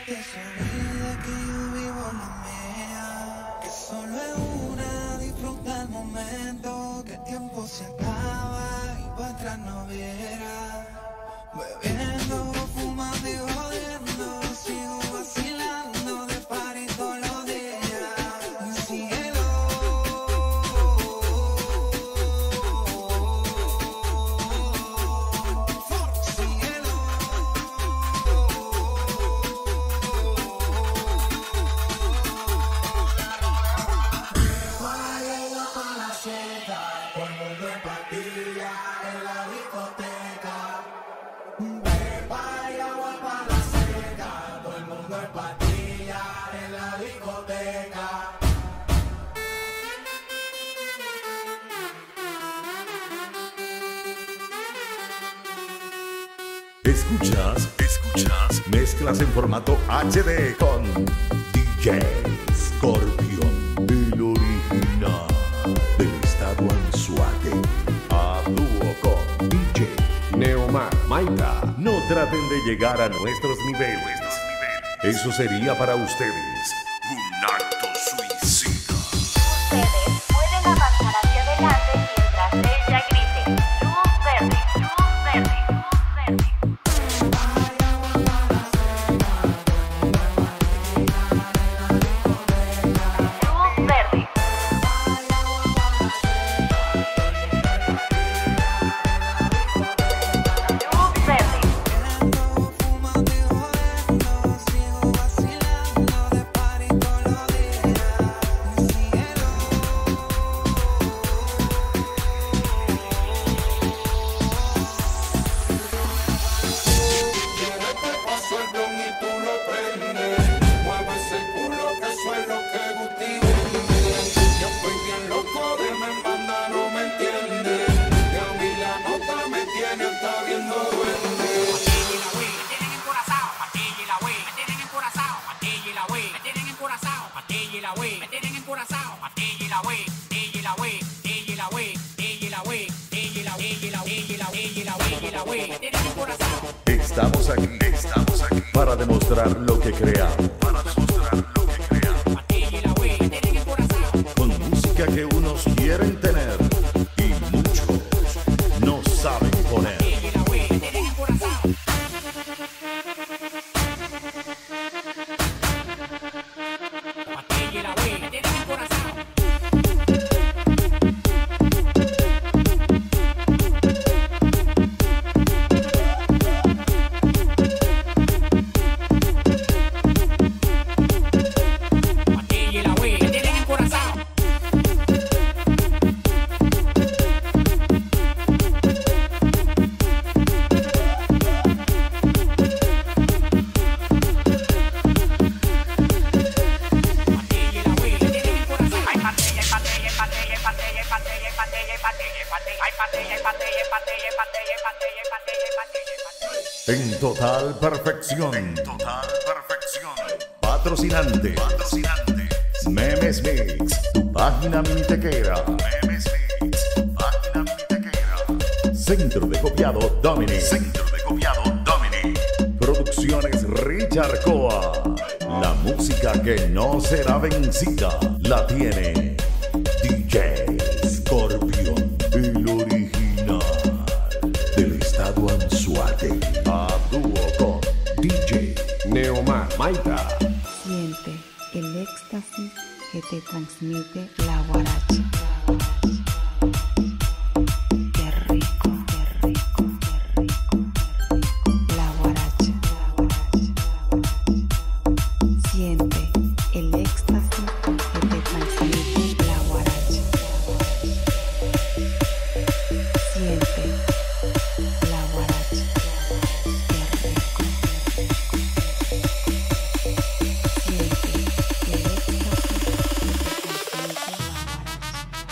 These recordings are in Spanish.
que se olvide que yo vivo la mía, que solo es una, disfruta el momento, que el tiempo se acaba y para atrás no viera. Bebiendo, fumando y jodiendo, sigo vacilando de party todos los días. Síguelo. Escuchas, mezclas en formato HD con DJ Scorpion, el original del estado Anzoátegui, a dúo con DJ Neomar Maita. No traten de llegar a nuestros niveles, eso sería para ustedes un acto suicida. Ustedes pueden avanzar hacia adelante mientras ella grite luz verde, luz verde, luz verde. Estamos aquí para demostrar lo que creamos. Con música que unos quieren tener y muchos no saben poner. En total perfección. Patrocinante. Memes Mix, tu página minitequera. Centro de copiado Domini. Producciones Richard Coa. La música que no será vencida la tiene DJ Scorpion, el original del estado Anzoátegui, a dúo con DJ Neomar Maita. Siente el éxtasis que te transmite la guaracha. Qué rico, qué rico, qué rico. La guaracha. Siente el éxtasis que te transmite la guaracha. Siente la guaracha. Qué rico. Siente el éxtasis que te transmite la guaracha.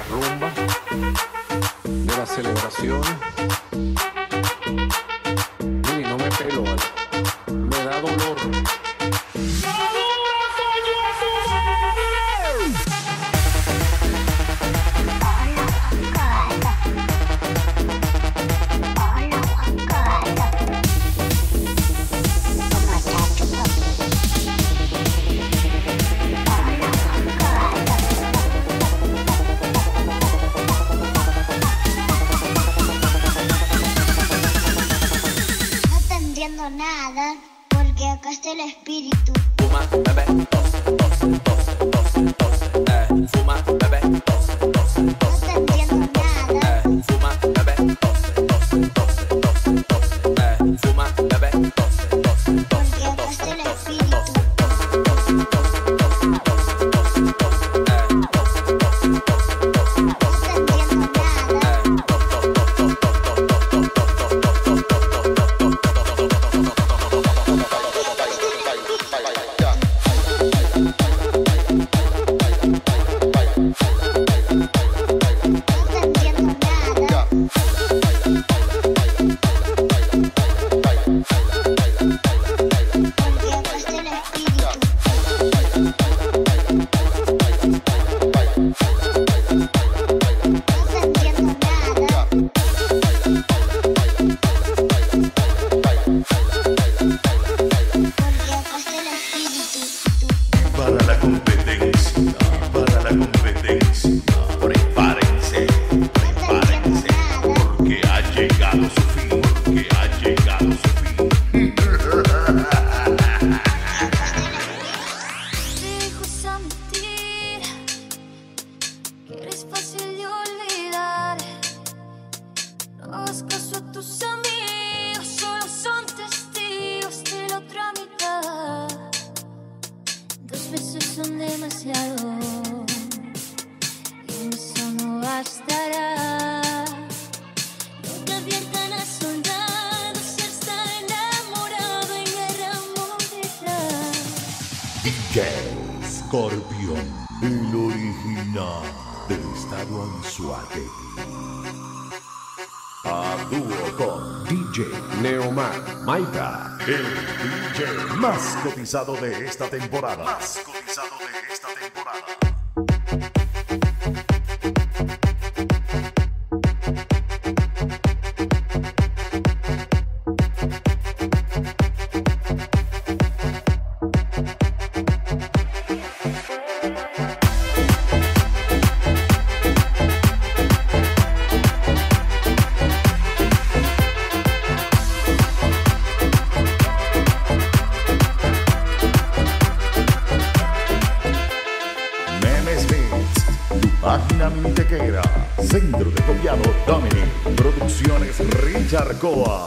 la rumba, de las celebraciones. Mire, no me pelo, ¿vale? Me da dolor. Nada, porque acá está el espíritu. Fuma, bebé, tose, tose, tose, tose, tose, fuma, bebé, tose, tose, tose, No te entiendo nada. fuma, bebé, tose, tose, tose, tose, tose, fuma, bebé, tose, tose, Porque acá está el espíritu. No te entiendo nada. No te entiendo nada. Porque acá está el espíritu. No te entiendo nada. Porque acá está el espíritu. Para la competencia, para la competencia. Prepárense, prepárense, porque ha llegado su fin, porque ha llegado su fin. Dejo esa mentira que eres fácil de olvidar. No hagas caso a tus amigos, solo son testigos de la otra mitad. 2 besos son demasiado y eso no bastará. No te adviertan a soldados si está enamorado en guerra mundial. DJ Scorpion, el original del estado Anzoátegui. A dúo con DJ Neomar, Maika. el DJ más cotizado de esta temporada. Más cotizado de esta temporada. Memes Beats, tu página mintequera, Centro de Copiado Dominic, Producciones Richard Coa.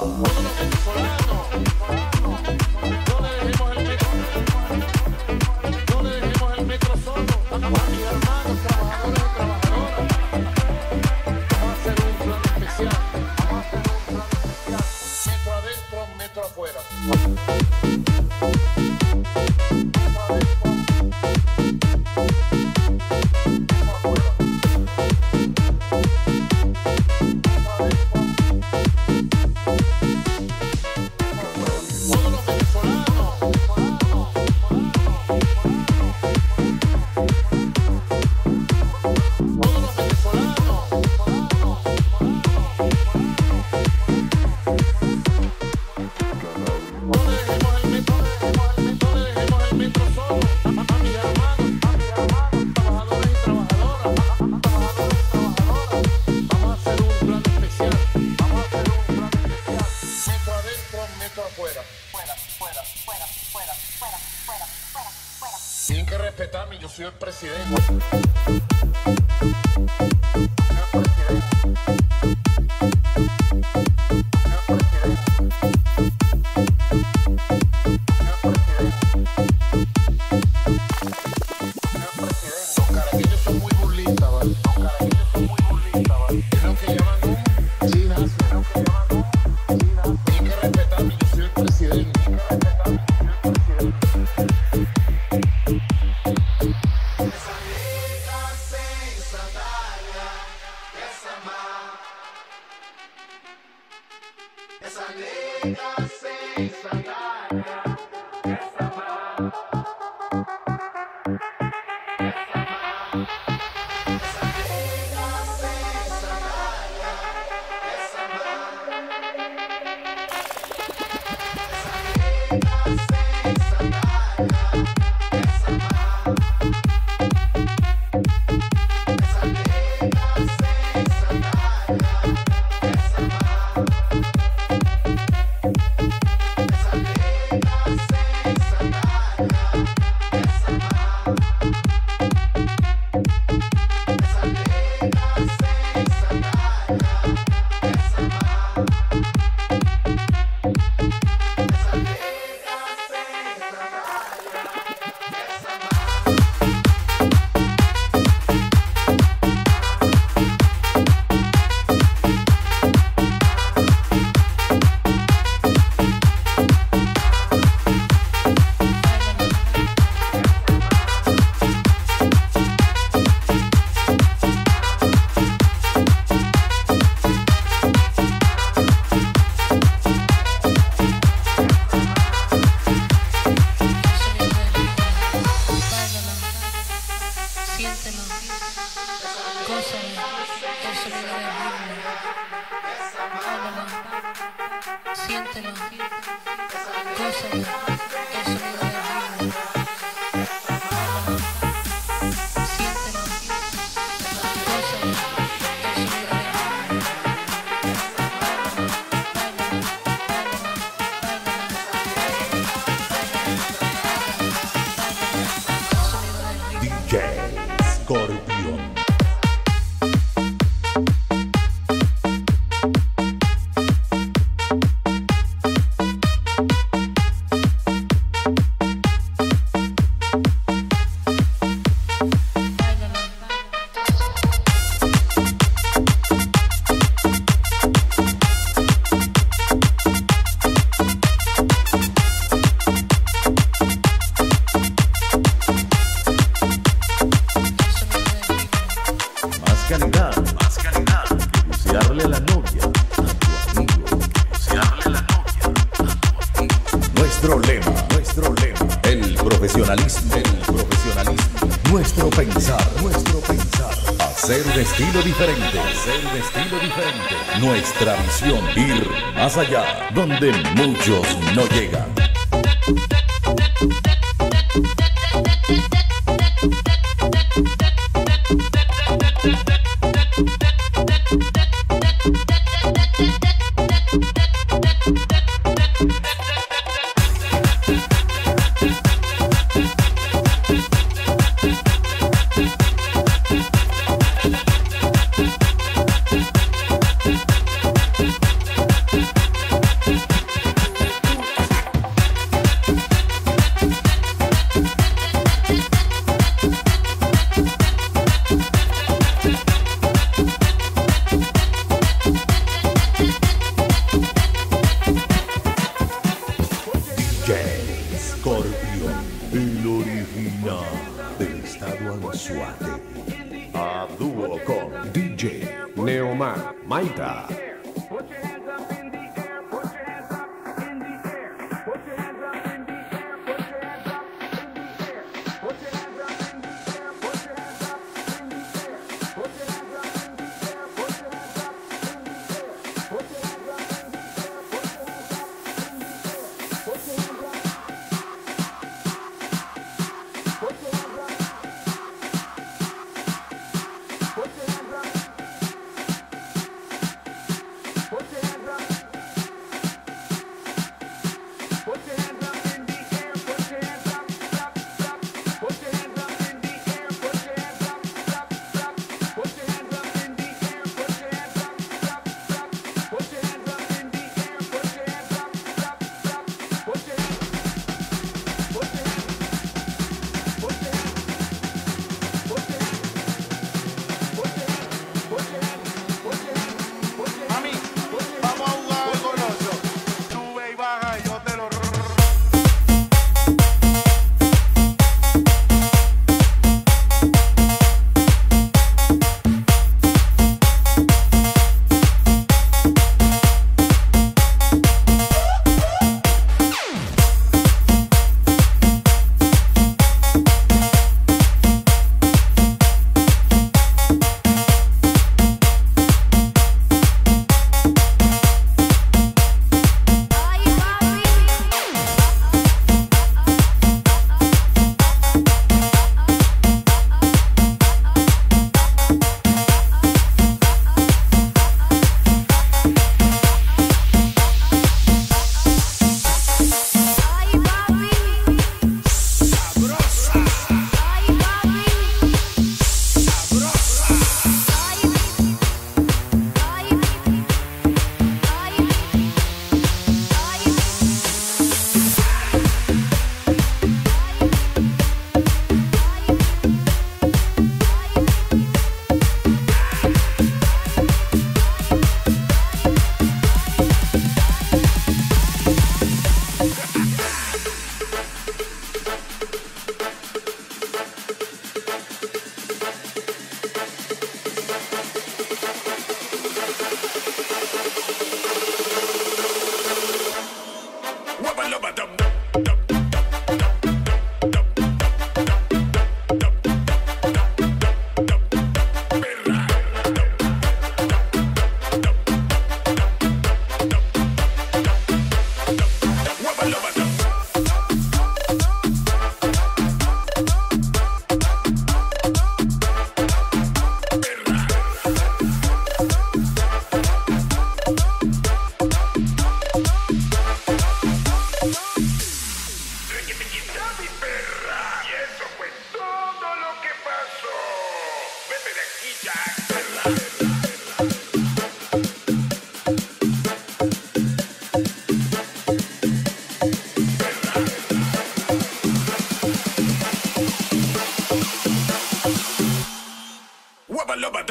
Siéntelo, gózalo, el sonido del ritmo. Siéntelo, gózalo, el sonido del ritmo. DJ Scorpion. Más calidad, que bucearle a la novia, a tu amigo, bucearle a la novia, a tu amigo. Nuestro lema, el profesionalismo, nuestro pensar, hacer un estilo diferente, nuestra visión, ir más allá, donde muchos no llegan. Scorpion, el original del estado Anzoátegui. A dúo con DJ Neomar Maita.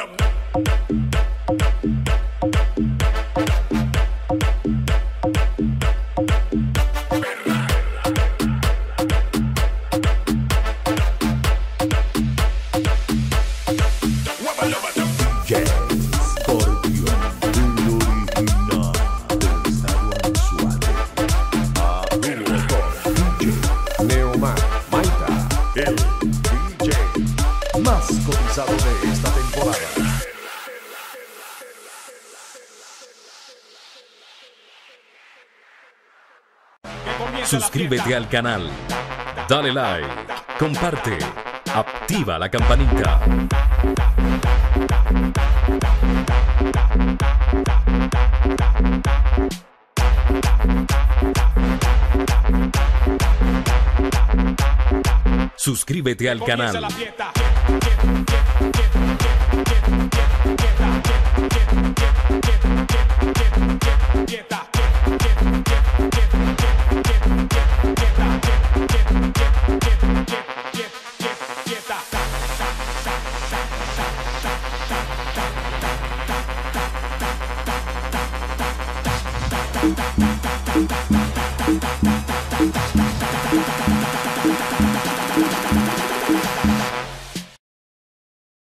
DJ Scorpion, el original del estado Anzoátegui. A dúo con DJ Neomar, Maita. el DJ más cotizado de esta temporada. Suscríbete al canal, dale like, comparte, activa la campanita. Suscríbete al canal. Thank you.